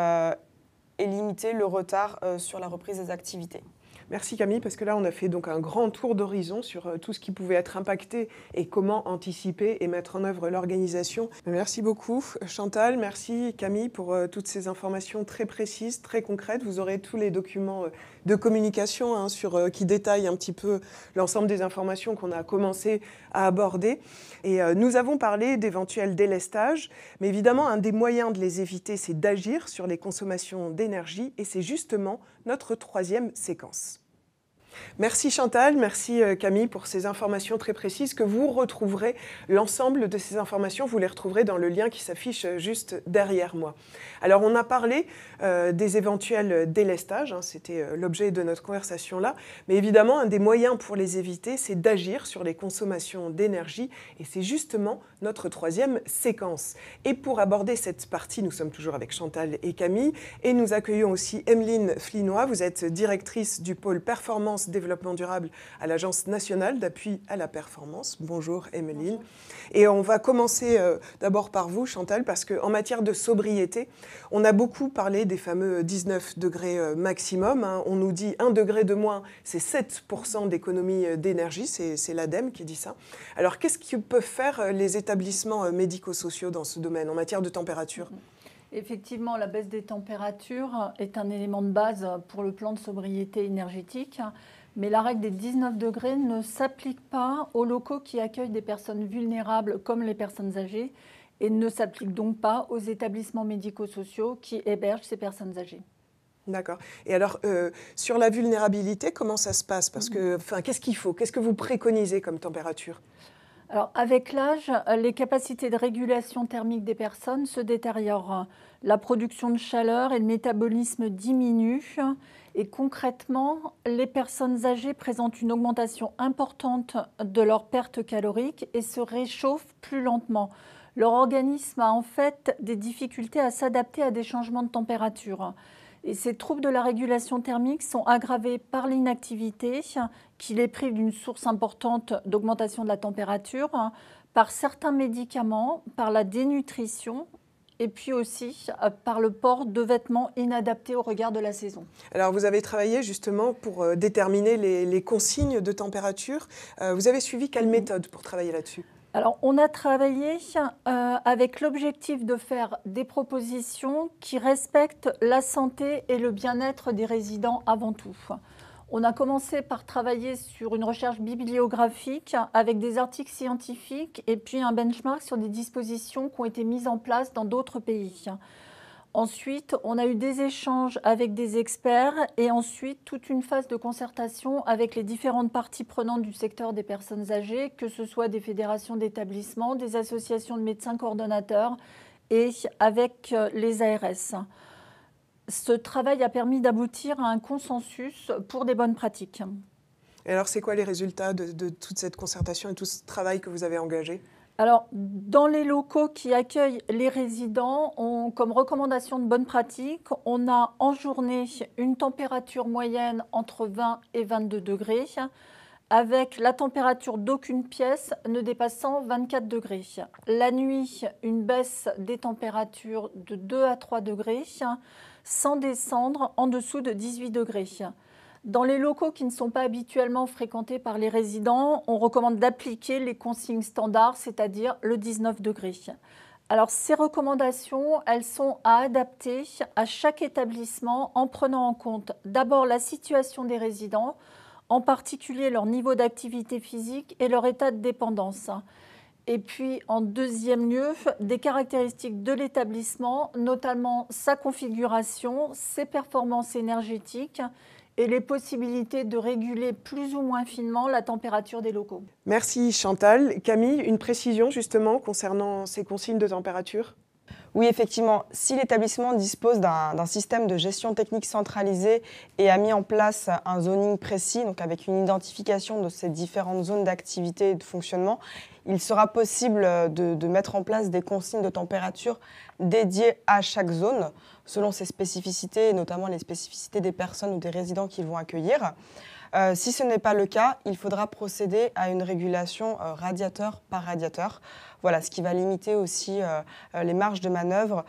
et limiter le retard sur la reprise des activités. Merci Camille, parce que là on a fait donc un grand tour d'horizon sur tout ce qui pouvait être impacté et comment anticiper et mettre en œuvre l'organisation. Merci beaucoup Chantal, merci Camille pour toutes ces informations très précises, très concrètes. Vous aurez tous les documents de communication qui détaillent un petit peu l'ensemble des informations qu'on a commencé à aborder. Et nous avons parlé d'éventuels délestages, mais évidemment un des moyens de les éviter, c'est d'agir sur les consommations d'énergie et c'est justement notre troisième séquence. Merci Chantal, merci Camille pour ces informations très précises que vous retrouverez. L'ensemble de ces informations, vous les retrouverez dans le lien qui s'affiche juste derrière moi. Alors on a parlé des éventuels délestages, c'était l'objet de notre conversation là, mais évidemment un des moyens pour les éviter, c'est d'agir sur les consommations d'énergie et c'est justement notre troisième séquence. Et pour aborder cette partie, nous sommes toujours avec Chantal et Camille et nous accueillons aussi Emeline Flinois, vous êtes directrice du pôle performance développement durable à l'Agence nationale d'appui à la performance. Bonjour Emeline. Bonjour. Et on va commencer d'abord par vous Chantal, parce qu'en matière de sobriété, on a beaucoup parlé des fameux 19 degrés maximum. On nous dit 1 degré de moins, c'est 7% d'économie d'énergie, c'est l'ADEME qui dit ça. Alors qu'est-ce que peuvent faire les établissements médico-sociaux dans ce domaine en matière de température ? Effectivement, la baisse des températures est un élément de base pour le plan de sobriété énergétique, mais la règle des 19 degrés ne s'applique pas aux locaux qui accueillent des personnes vulnérables comme les personnes âgées et ne s'applique donc pas aux établissements médico-sociaux qui hébergent ces personnes âgées. D'accord. Et alors, sur la vulnérabilité, comment ça se passe? Parce que, qu'est-ce qu'il faut? Qu'est-ce que vous préconisez comme température? Alors, avec l'âge, les capacités de régulation thermique des personnes se détériorent. La production de chaleur et le métabolisme diminuent. Et concrètement, les personnes âgées présentent une augmentation importante de leur perte calorique et se réchauffent plus lentement. Leur organisme a en fait des difficultés à s'adapter à des changements de température. Et ces troubles de la régulation thermique sont aggravés par l'inactivité, qui les prive d'une source importante d'augmentation de la température, par certains médicaments, par la dénutrition, et puis aussi par le port de vêtements inadaptés au regard de la saison. Alors vous avez travaillé justement pour déterminer les consignes de température. Vous avez suivi quelle méthode pour travailler là-dessus ? Alors on a travaillé avec l'objectif de faire des propositions qui respectent la santé et le bien-être des résidents avant tout. On a commencé par travailler sur une recherche bibliographique avec des articles scientifiques et puis un benchmark sur des dispositions qui ont été mises en place dans d'autres pays. Ensuite, on a eu des échanges avec des experts et ensuite toute une phase de concertation avec les différentes parties prenantes du secteur des personnes âgées, que ce soit des fédérations d'établissements, des associations de médecins coordonnateurs et avec les ARS. Ce travail a permis d'aboutir à un consensus pour des bonnes pratiques. Et alors, c'est quoi les résultats de toute cette concertation et tout ce travail que vous avez engagé ? Alors, dans les locaux qui accueillent les résidents, comme recommandation de bonne pratique, on a en journée une température moyenne entre 20 et 22 degrés, avec la température d'aucune pièce ne dépassant 24 degrés. La nuit, une baisse des températures de 2 à 3 degrés, sans descendre en dessous de 18 degrés. Dans les locaux qui ne sont pas habituellement fréquentés par les résidents, on recommande d'appliquer les consignes standards, c'est-à-dire le 19 degrés. Alors ces recommandations, elles sont à adapter à chaque établissement en prenant en compte d'abord la situation des résidents, en particulier leur niveau d'activité physique et leur état de dépendance. Et puis, en deuxième lieu, des caractéristiques de l'établissement, notamment sa configuration, ses performances énergétiques et les possibilités de réguler plus ou moins finement la température des locaux. Merci Chantal. Camille, une précision justement concernant ces consignes de température ? Oui, effectivement, si l'établissement dispose d'un système de gestion technique centralisé et a mis en place un zoning précis, donc avec une identification de ces différentes zones d'activité et de fonctionnement, il sera possible de mettre en place des consignes de température dédiées à chaque zone, selon ses spécificités, et notamment les spécificités des personnes ou des résidents qu'ils vont accueillir. Si ce n'est pas le cas, il faudra procéder à une régulation radiateur par radiateur. Voilà, ce qui va limiter aussi les marges de manœuvre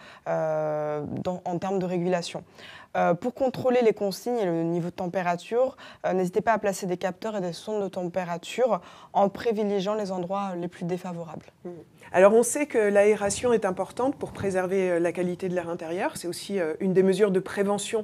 en termes de régulation. Pour contrôler les consignes et le niveau de température, n'hésitez pas à placer des capteurs et des sondes de température en privilégiant les endroits les plus défavorables. Alors on sait que l'aération est importante pour préserver la qualité de l'air intérieur. C'est aussi une des mesures de prévention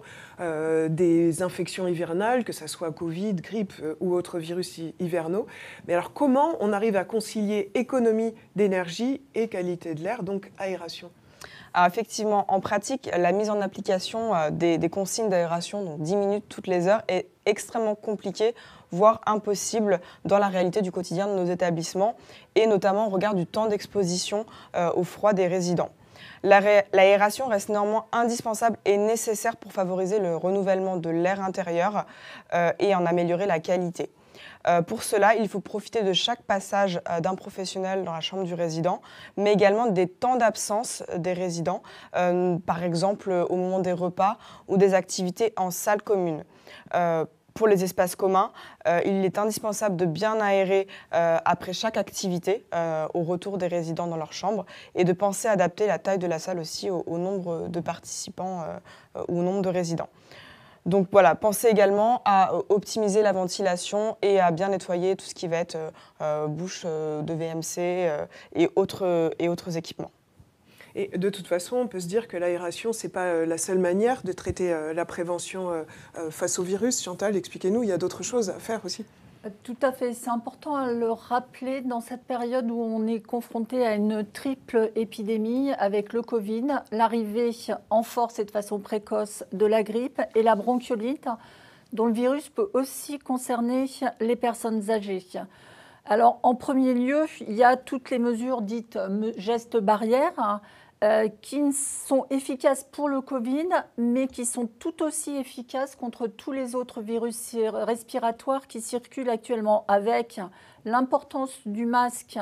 des infections hivernales, que ce soit Covid, grippe ou autres virus hivernaux. Mais alors comment on arrive à concilier économie d'énergie et qualité de l'air, donc aération ? Alors effectivement, en pratique, la mise en application des consignes d'aération, donc 10 minutes toutes les heures, est extrêmement compliquée, voire impossible dans la réalité du quotidien de nos établissements, et notamment au regard du temps d'exposition au froid des résidents. L'aération reste néanmoins indispensable et nécessaire pour favoriser le renouvellement de l'air intérieur et en améliorer la qualité. Pour cela, il faut profiter de chaque passage d'un professionnel dans la chambre du résident, mais également des temps d'absence des résidents, par exemple au moment des repas ou des activités en salle commune. Pour les espaces communs, il est indispensable de bien aérer après chaque activité au retour des résidents dans leur chambre et de penser à adapter la taille de la salle aussi au nombre de participants ou au nombre de résidents. Donc voilà, pensez également à optimiser la ventilation et à bien nettoyer tout ce qui va être bouche de VMC et autres équipements. Et de toute façon, on peut se dire que l'aération, ce n'est pas la seule manière de traiter la prévention face au virus. Chantal, expliquez-nous, il y a d'autres choses à faire aussi. Tout à fait. C'est important à le rappeler dans cette période où on est confronté à une triple épidémie avec le Covid, l'arrivée en force et de façon précoce de la grippe et la bronchiolite, dont le virus peut aussi concerner les personnes âgées. Alors, en premier lieu, il y a toutes les mesures dites gestes barrières qui sont efficaces pour le Covid, mais qui sont tout aussi efficaces contre tous les autres virus respiratoires qui circulent actuellement, avec l'importance du masque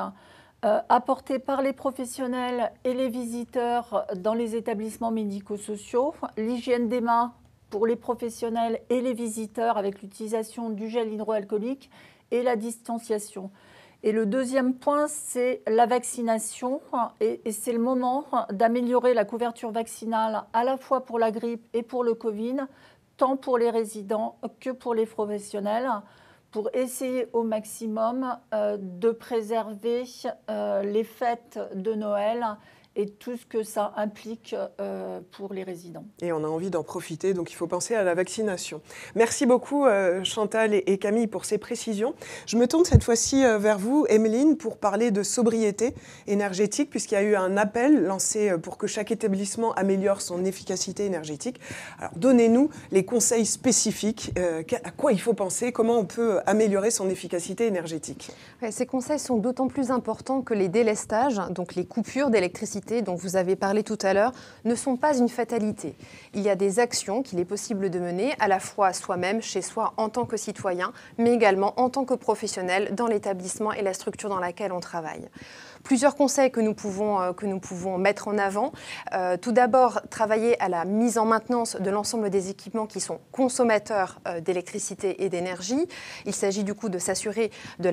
apporté par les professionnels et les visiteurs dans les établissements médico-sociaux, l'hygiène des mains pour les professionnels et les visiteurs avec l'utilisation du gel hydroalcoolique et la distanciation. Et le deuxième point, c'est la vaccination. Et c'est le moment d'améliorer la couverture vaccinale à la fois pour la grippe et pour le Covid, tant pour les résidents que pour les professionnels, pour essayer au maximum de préserver les fêtes de Noël et tout ce que ça implique pour les résidents. Et on a envie d'en profiter, donc il faut penser à la vaccination. Merci beaucoup Chantal et Camille pour ces précisions. Je me tourne cette fois-ci vers vous, Emeline, pour parler de sobriété énergétique, puisqu'il y a eu un appel lancé pour que chaque établissement améliore son efficacité énergétique. Alors donnez-nous les conseils spécifiques, à quoi il faut penser, comment on peut améliorer son efficacité énergétique. Ouais, ces conseils sont d'autant plus importants que les délestages, donc les coupures d'électricité dont vous avez parlé tout à l'heure, ne sont pas une fatalité. Il y a des actions qu'il est possible de mener à la fois soi-même, chez soi, en tant que citoyen, mais également en tant que professionnel dans l'établissement et la structure dans laquelle on travaille. Plusieurs conseils que nous pouvons mettre en avant. Tout d'abord, travailler à la mise en maintenance de l'ensemble des équipements qui sont consommateurs d'électricité et d'énergie. Il s'agit du coup de s'assurer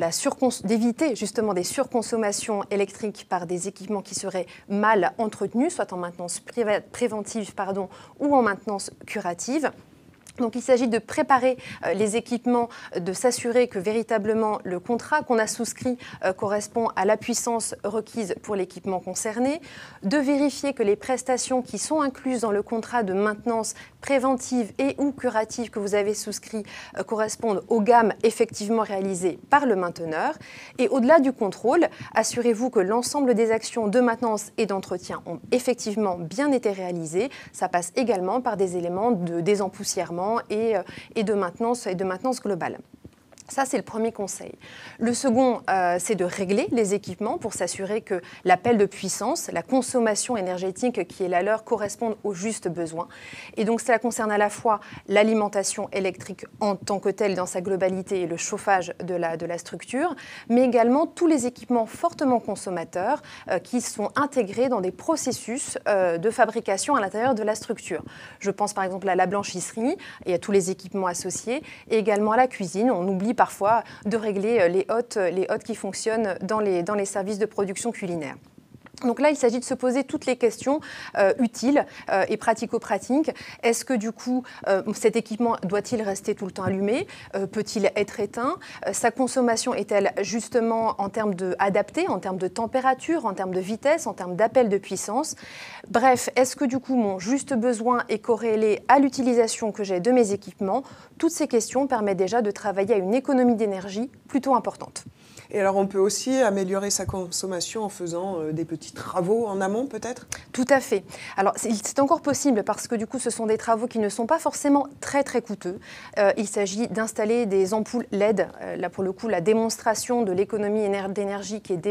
d'éviter justement des surconsommations électriques par des équipements qui seraient mal entretenus, soit en maintenance préventive ou en maintenance curative. Donc il s'agit de préparer les équipements, de s'assurer que véritablement le contrat qu'on a souscrit correspond à la puissance requise pour l'équipement concerné, de vérifier que les prestations qui sont incluses dans le contrat de maintenance préventive et ou curative que vous avez souscrit correspondent aux gammes effectivement réalisées par le mainteneur. Et au-delà du contrôle, assurez-vous que l'ensemble des actions de maintenance et d'entretien ont effectivement bien été réalisées. Ça passe également par des éléments de désempoussièrement et de maintenance globale. Ça, c'est le premier conseil. Le second, c'est de régler les équipements pour s'assurer que l'appel de puissance, la consommation énergétique qui est la leur correspondent aux justes besoins. Et donc, cela concerne à la fois l'alimentation électrique en tant que telle dans sa globalité et le chauffage de la structure, mais également tous les équipements fortement consommateurs qui sont intégrés dans des processus de fabrication à l'intérieur de la structure. Je pense par exemple à la blanchisserie et à tous les équipements associés, et également à la cuisine. On oublie parfois de régler les hottes qui fonctionnent dans les services de production culinaire. Donc là, il s'agit de se poser toutes les questions utiles et pratico-pratiques. Est-ce que du coup, cet équipement doit-il rester tout le temps allumé? Peut-il être éteint? Sa consommation est-elle justement adaptée en termes de température, en termes de vitesse, en termes d'appel de puissance? Bref, est-ce que du coup, mon juste besoin est corrélé à l'utilisation que j'ai de mes équipements? Toutes ces questions permettent déjà de travailler à une économie d'énergie plutôt importante. Et alors, on peut aussi améliorer sa consommation en faisant des petits travaux en amont, peut-être? Tout à fait. Alors, c'est encore possible parce que, du coup, ce sont des travaux qui ne sont pas forcément très, très coûteux. Il s'agit d'installer des ampoules LED. Là, pour le coup, la démonstration de l'économie d'énergie qui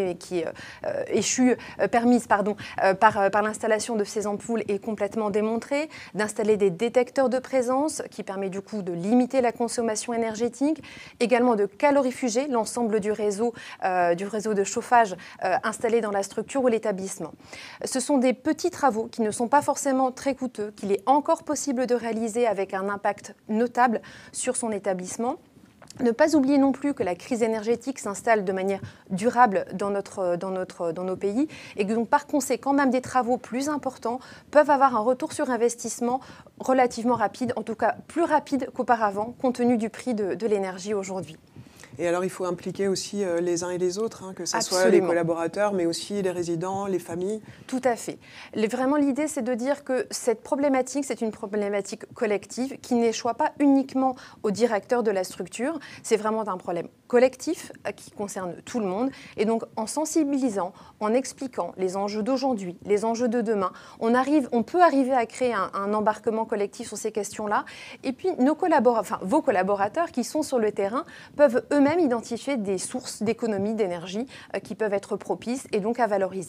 est permise par l'installation de ces ampoules est complètement démontrée. D'installer des détecteurs de présence qui permet, du coup, de limiter la consommation énergétique. Également de calorifuger l'ensemble du réseau de chauffage installé dans la structure ou l'établissement. Ce sont des petits travaux qui ne sont pas forcément très coûteux, qu'il est encore possible de réaliser avec un impact notable sur son établissement. Ne pas oublier non plus que la crise énergétique s'installe de manière durable dans nos pays et que donc par conséquent, même des travaux plus importants peuvent avoir un retour sur investissement relativement rapide, en tout cas plus rapide qu'auparavant, compte tenu du prix de l'énergie aujourd'hui. Et alors, il faut impliquer aussi les uns et les autres, que ce Absolument. soit les collaborateurs, mais aussi les résidents, les familles. Tout à fait. Vraiment, l'idée, c'est de dire que cette problématique, c'est une problématique collective qui n'échoit pas uniquement au directeur de la structure. C'est vraiment un problème collectif qui concerne tout le monde. Et donc, en sensibilisant, en expliquant les enjeux d'aujourd'hui, les enjeux de demain, on peut arriver à créer un embarquement collectif sur ces questions-là. Et puis, vos collaborateurs qui sont sur le terrain peuvent eux-mêmes identifier des sources d'économie d'énergie qui peuvent être propices et donc à valoriser.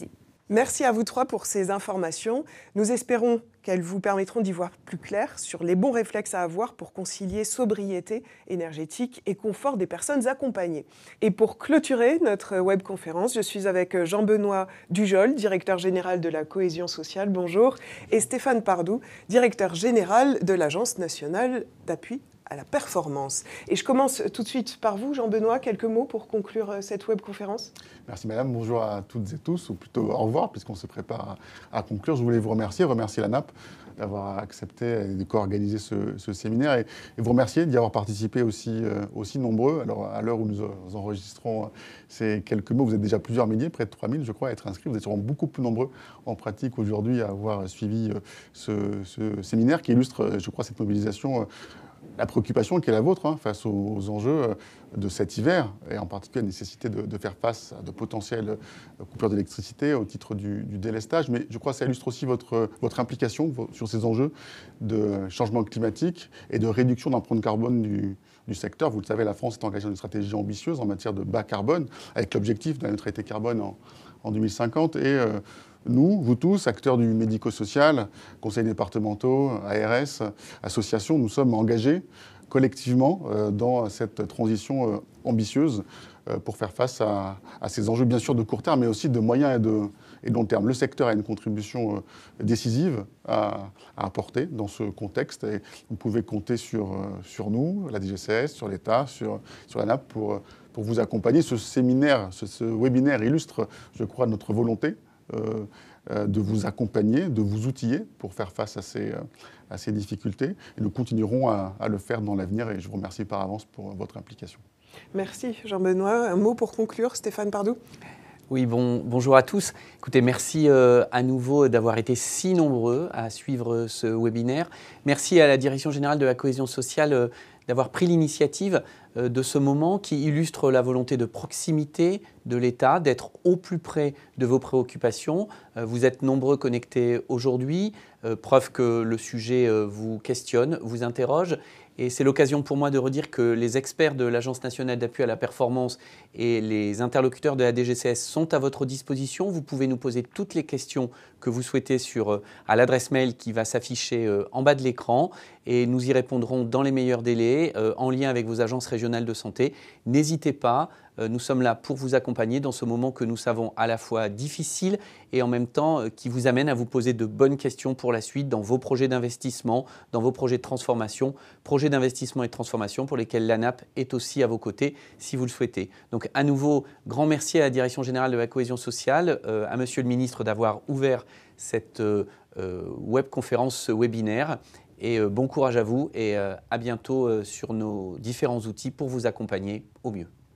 Merci à vous trois pour ces informations. Nous espérons qu'elles vous permettront d'y voir plus clair sur les bons réflexes à avoir pour concilier sobriété énergétique et confort des personnes accompagnées. Et pour clôturer notre webconférence, je suis avec Jean-Benoît Dujol, directeur général de la cohésion sociale, bonjour, et Stéphane Pardou, directeur général de l'Agence nationale d'appui à la performance. Et je commence tout de suite par vous, Jean-Benoît, quelques mots pour conclure cette webconférence. Merci madame, bonjour à toutes et tous, ou plutôt au revoir, puisqu'on se prépare à conclure. Je voulais vous remercier la NAP d'avoir accepté et de co-organiser ce séminaire et vous remercier d'y avoir participé aussi nombreux. Alors à l'heure où nous enregistrons ces quelques mots, vous êtes déjà plusieurs milliers, près de 3000 je crois, à être inscrits. Vous êtes sûrement beaucoup plus nombreux en pratique aujourd'hui à avoir suivi ce séminaire qui illustre, je crois, cette mobilisation, la préoccupation qui est la vôtre face aux enjeux de cet hiver, et en particulier la nécessité de faire face à de potentielles coupures d'électricité au titre du délestage. Mais je crois que ça illustre aussi votre implication sur ces enjeux de changement climatique et de réduction d'empreinte carbone du secteur. Vous le savez, la France est engagée dans une stratégie ambitieuse en matière de bas carbone, avec l'objectif de la neutralité carbone en 2050. Et nous, vous tous, acteurs du médico-social, conseils départementaux, ARS, associations, nous sommes engagés collectivement dans cette transition ambitieuse pour faire face à ces enjeux, bien sûr, de court terme, mais aussi de moyen et de long terme. Le secteur a une contribution décisive à apporter dans ce contexte et vous pouvez compter sur nous, la DGCS, sur l'État, sur la NAP pour vous accompagner. Ce séminaire, ce webinaire illustre, je crois, notre volonté de vous accompagner, de vous outiller pour faire face à ces difficultés. Et nous continuerons à le faire dans l'avenir et je vous remercie par avance pour votre implication. Merci Jean-Benoît. Un mot pour conclure, Stéphane Pardou. Oui, bonjour à tous. Écoutez, merci à nouveau d'avoir été si nombreux à suivre ce webinaire. Merci à la Direction générale de la cohésion sociale d'avoir pris l'initiative de ce moment qui illustre la volonté de proximité de l'État, d'être au plus près de vos préoccupations. Vous êtes nombreux connectés aujourd'hui, preuve que le sujet vous questionne, vous interroge. Et c'est l'occasion pour moi de redire que les experts de l'Agence nationale d'appui à la performance et les interlocuteurs de la DGCS sont à votre disposition. Vous pouvez nous poser toutes les questions que vous souhaitez à l'adresse mail qui va s'afficher en bas de l'écran et nous y répondrons dans les meilleurs délais en lien avec vos agences régionales de santé. N'hésitez pas. Nous sommes là pour vous accompagner dans ce moment que nous savons à la fois difficile et en même temps qui vous amène à vous poser de bonnes questions pour la suite dans vos projets d'investissement, dans vos projets de transformation, projets d'investissement et de transformation pour lesquels l'ANAP est aussi à vos côtés si vous le souhaitez. Donc à nouveau, grand merci à la Direction générale de la cohésion sociale, à Monsieur le Ministre d'avoir ouvert cette webconférence, ce webinaire. Et bon courage à vous et à bientôt sur nos différents outils pour vous accompagner au mieux.